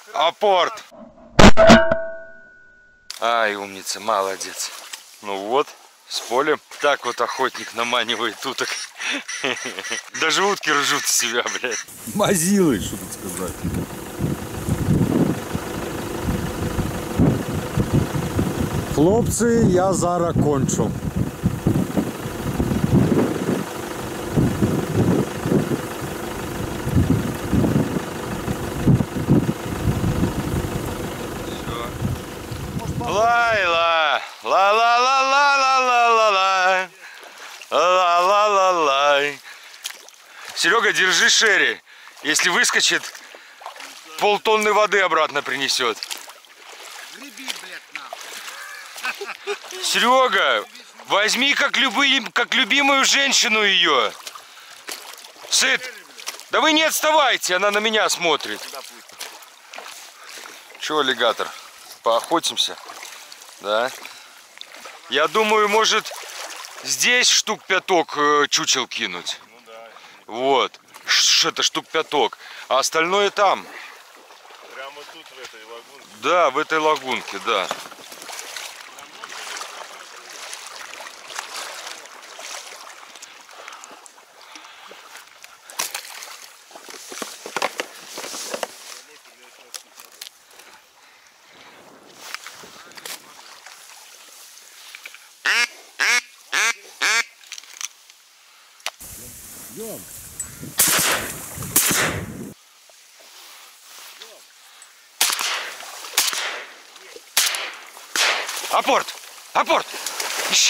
Апорт. Ай, умница, молодец. Ну вот, с полем. Так вот охотник наманивает уток. Даже утки ржут с себя, блядь. Мазилы, что тут сказать. Хлопцы, я зараз кончу. Лайла, ла-ла-ла-ла-ла-ла-ла-ла, ла-ла-ла-ла-лай. Серега, держи шерри. Если выскочит, полтонны воды обратно принесет. Серега, возьми как любимую женщину ее. Сыт, да вы не отставайте, она на меня смотрит. Че, аллигатор, поохотимся? Да. Я думаю, может, здесь штук пяток чучел кинуть. Ну да. Вот. Что-то штук пяток. А остальное там. Прямо тут, в этой лагунке. Да, в этой лагунке, да. Идем. Апорт! Апорт! Ищи!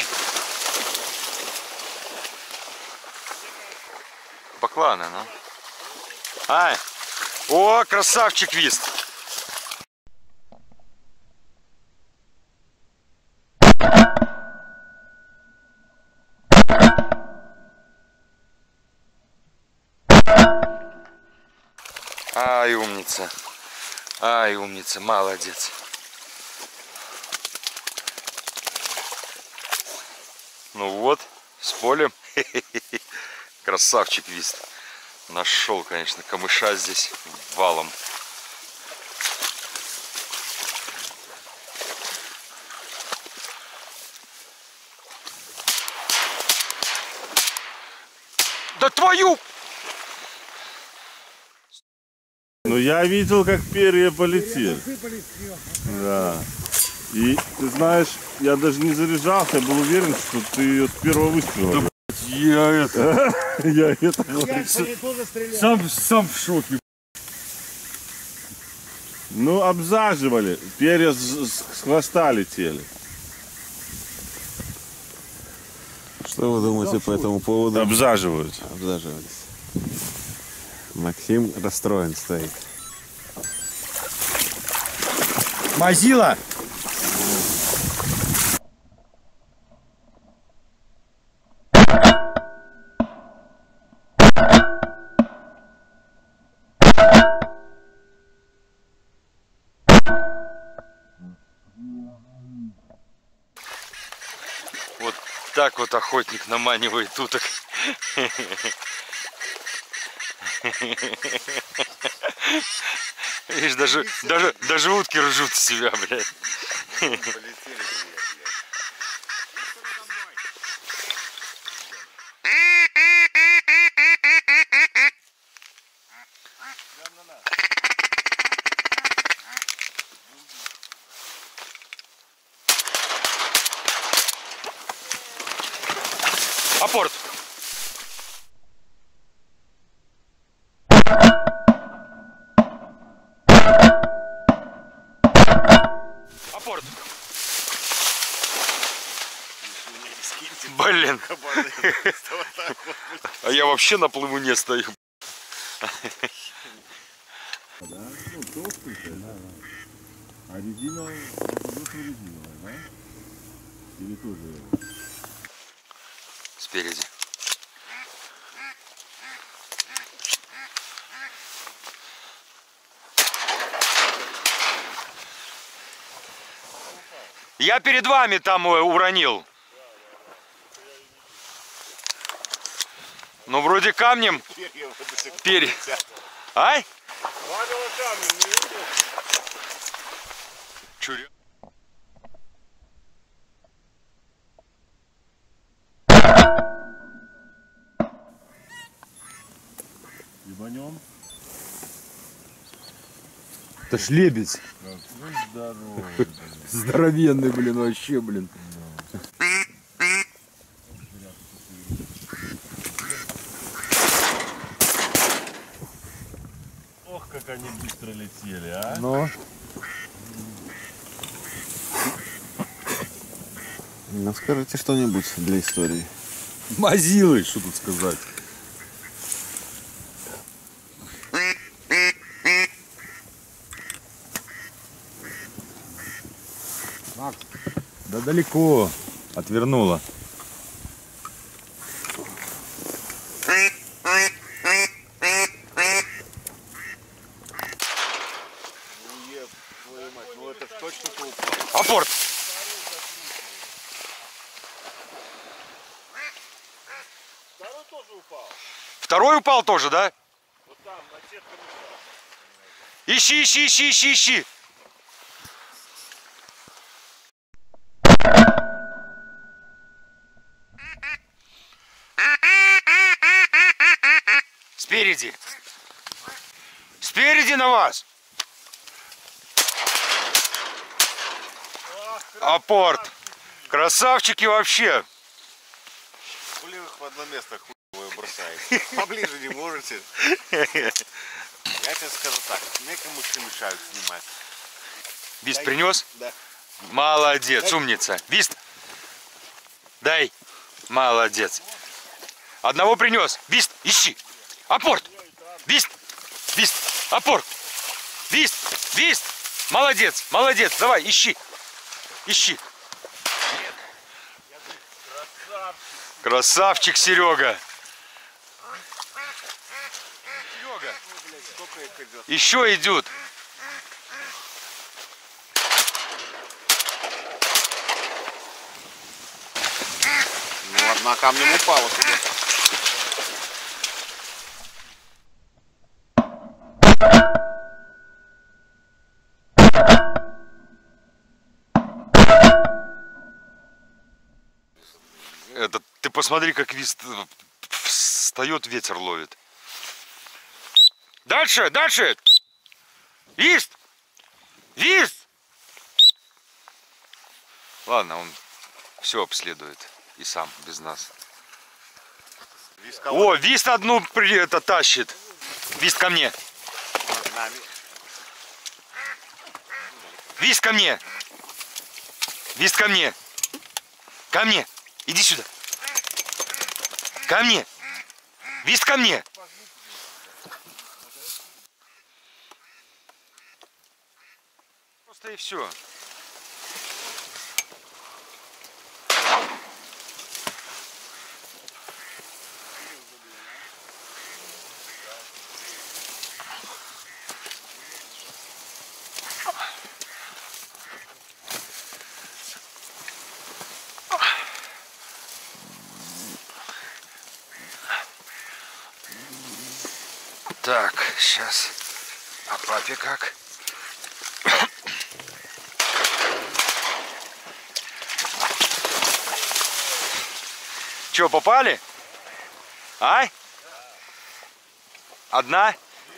Бакланы, ну. Ай! О, красавчик вист! Ай, умница. Ай, умница, молодец. Ну вот, с полем. Красавчик вист. Нашел, конечно, камыша здесь валом. Да твою! Ну я видел, как перья полетели. Да. И ты знаешь, я даже не заряжался, я был уверен, что ты ее с первого выстрела. Да, я это... Я это говорю. Сам в шоке. Ну, обзаживали. Перья с хвоста летели. Что вы думаете по этому поводу? Обзаживают. Обзаживались. Максим расстроен стоит. Мазила! Вот так вот охотник наманивает уток. Видишь, даже утки ржут с себя, блядь. Апорт! Апорт! Блин! А я вообще на плывуне стою. Да? Ну, толстенькая, да. А резина, резиновая, да? Или тоже? Спереди. Я перед вами там уронил. Ну, вроде камнем. Перья. Ай? Ладно, камень, не видел? Чури. Ебанем. Это ж лебедь. Ну здорово. Здоровенный, блин, вообще, блин. Ох, как они быстро летели, а? Но. Ну, скажите что-нибудь для истории. Мазилы, что тут сказать. Макс, да далеко. Отвернула. Апорт! Второй тоже упал. Второй упал тоже, да? Вот там, на сетке мешал. Ищи, ищи, ищи, ищи, ищи. Спереди. Спереди на вас. Апорт. Красавчики вообще. Блин, их в одно место хуевое бросает. Поближе не можете. Я тебе скажу так, мне камыши мешают снимать. Вист принес? Да. Молодец, умница. Вист. Дай. Молодец. Одного принес. Вист, ищи. Апорт. Вист. Вист. Апорт. Вист. Вист. Молодец. Молодец. Давай, ищи. Ищи. Красавчик, Серега. Серега. Сколько их идет? Еще идут. Ну, одна камнем упала сюда. Это, ты посмотри, как вист встает, ветер ловит. Дальше, дальше. Вист. Вист. Ладно, он все обследует и сам, без нас. О, вист одну это тащит. Вист ко мне. Над нами. Вист ко мне. Вист ко мне. Ко мне. Иди сюда. Ко мне. Вист ко мне. Просто и все. Так, сейчас. А папе как? Че, попали? А? Одна?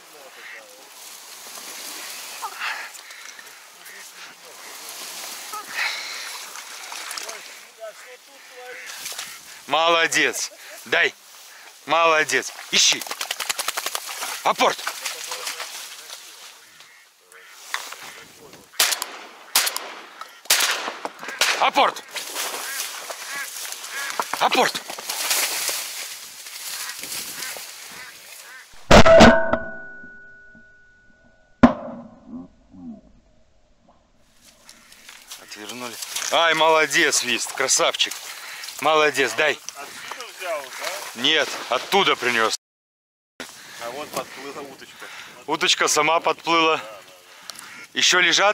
Молодец. Дай. Молодец. Ищи. Апорт. Апорт. Апорт. Отвернули. Ай, молодец, Вист, красавчик. Молодец, дай. Отсюда взял, да? Нет, оттуда принес. А вот подплыла уточка. Уточка сама подплыла. Еще лежат?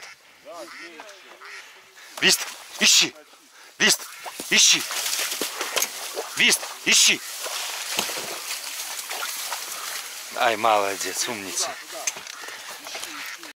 Вист, ищи. Вист, ищи. Вист, ищи. Ай, молодец, умница.